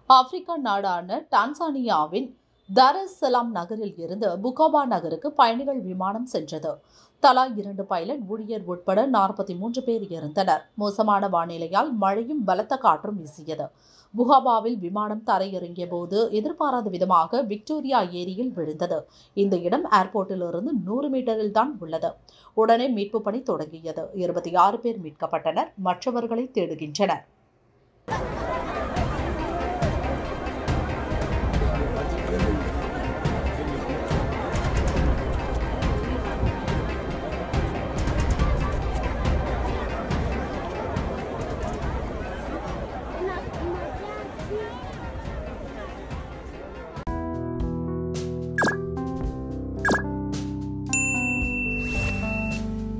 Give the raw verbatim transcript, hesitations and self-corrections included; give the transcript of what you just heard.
Africa நாடான டான்சானியாவின் தார் S சலாம் நகரில் இருந்து புகோபா நகருக்கு பயணிகள் விமானம் சென்றது. தலா இரண்டு பைலட் ஊழியர் உட்பட நாற்பத்தி மூன்று பேர் இருந்தனர். மோசமான வானிலையால் மழையும் பலத்த காற்றும் வீசியது. புகாபாவில் விமானம் தரையிறங்கிய போது எதிர்பாராத விதமாக விக்டோரியா ஏரியில் விழுந்தது. இந்த இடம் ஏர்போர்ட்டிலிருந்து நூறு மீட்டரில் தான் உள்ளது. உடனே மீட்பு பணி தொடங்கியது. இருபத்தி ஆறு பேர் மீட்கப்பட்டனர். மற்றவர்களை தேடுகின்றனர்.